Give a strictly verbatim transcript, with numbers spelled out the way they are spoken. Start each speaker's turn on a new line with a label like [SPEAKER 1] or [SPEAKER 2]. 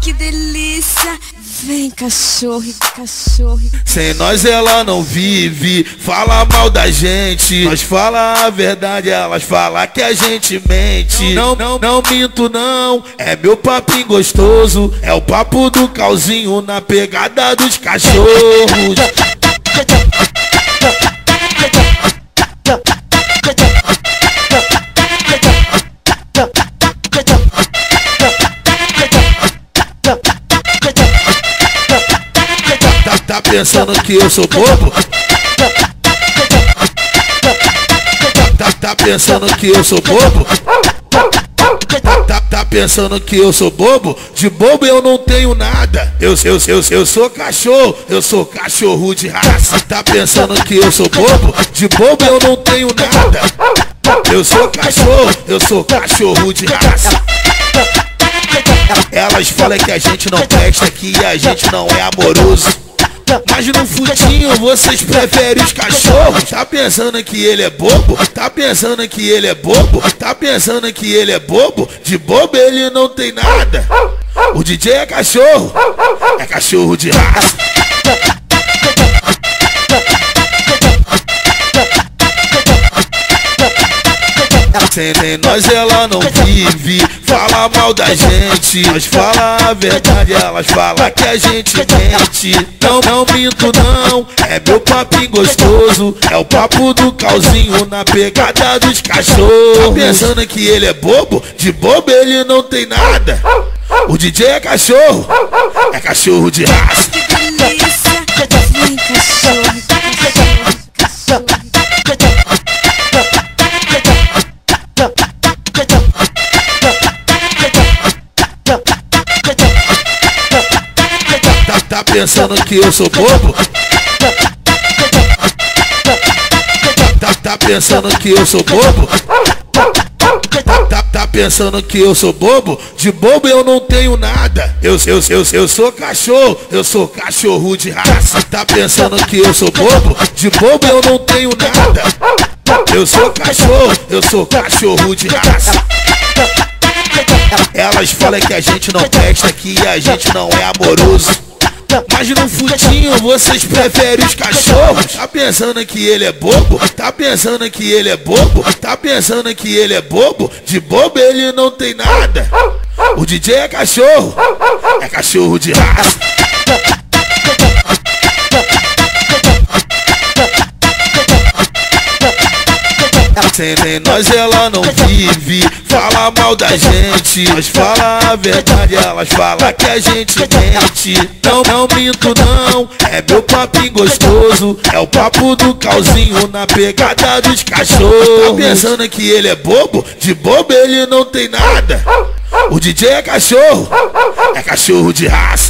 [SPEAKER 1] que delícia. Vem cachorro, cachorro.
[SPEAKER 2] Sem nós ela não vive, fala mal da gente. Nós fala a verdade, elas falam que a gente mente. Não, não, não minto não, é meu papinho gostoso. É o papo do calzinho na pegada dos cachorros. Tá pensando que eu sou bobo? Tá, tá pensando que eu sou bobo? Tá, tá pensando que eu sou bobo? De bobo eu não tenho nada. Eu, eu, eu, eu sou cachorro, eu sou cachorro de raça. Tá pensando que eu sou bobo? De bobo eu não tenho nada. Eu sou cachorro, eu sou cachorro de raça. Elas falam que a gente não presta, que a gente não é amoroso. Mas no futinho vocês preferem os cachorros. Tá pensando que ele é bobo? Tá pensando que ele é bobo? Tá pensando que ele é bobo? De bobo ele não tem nada. O D J é cachorro, é cachorro de raça. Sem nós ela não vive, fala mal da gente. Nós fala a verdade, elas falam que a gente mente. Não, não minto não, é meu papinho gostoso. É o papo do calzinho na pegada dos cachorros. Tá pensando que ele é bobo? De bobo ele não tem nada. O D J é cachorro, é cachorro de raça.
[SPEAKER 1] Que delícia. Vem cachorro, cachorro, cachorro.
[SPEAKER 2] Tá pensando que eu sou bobo? Tá, tá pensando que eu sou bobo? Tá, tá pensando que eu sou bobo? De bobo eu não tenho nada. Eu, eu, eu, eu sou cachorro, eu sou cachorro de raça. Tá pensando que eu sou bobo? De bobo eu não tenho nada. Eu sou cachorro, eu sou cachorro de raça. Elas falam que a gente não presta, que a gente não é amoroso. Mas no futinho vocês preferem os cachorros. Tá pensando que ele é bobo? Tá pensando que ele é bobo? Tá pensando que ele é bobo? De bobo ele não tem nada. O D J é cachorro, é cachorro de raça. Sem nós ela não vive, fala mal da gente. Nós fala a verdade, elas falam que a gente mente. Não, não minto não, é meu papinho gostoso. É o papo do calzinho na pegada dos cachorros. Tá pensando que ele é bobo? De bobo ele não tem nada. O D J é cachorro, é cachorro de raça.